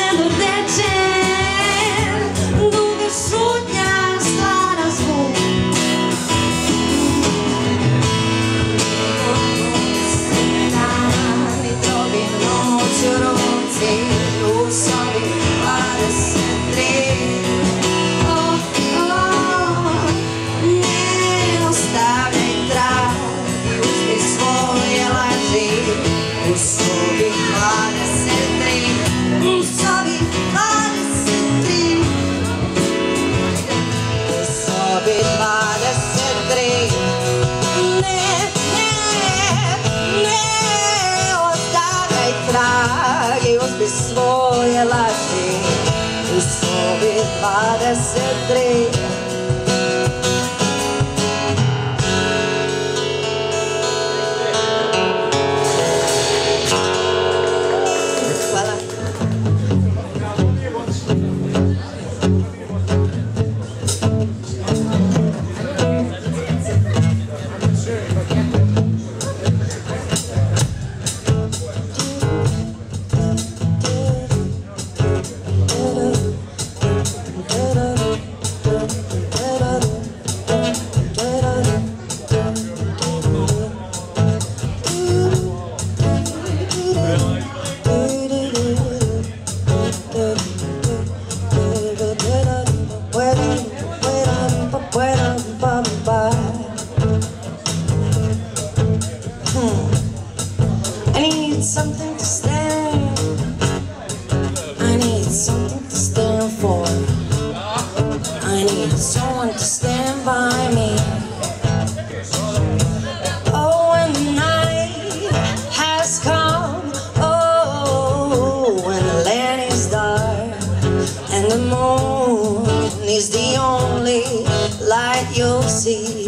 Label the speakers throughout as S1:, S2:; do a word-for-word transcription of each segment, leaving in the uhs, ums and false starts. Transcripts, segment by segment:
S1: Svoje laži u sobi dvadeset tri. Hvala. I need something to stand. I need something to stand for. I need someone to stand by me. Oh, when the night has come. Oh, when the land is dark and the moon is the only light you'll see.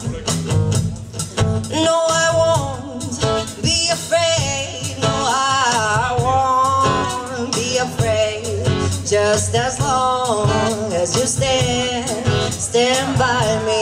S1: No, I won't be afraid. No, I won't be afraid. Just as long as you stand, stand by me.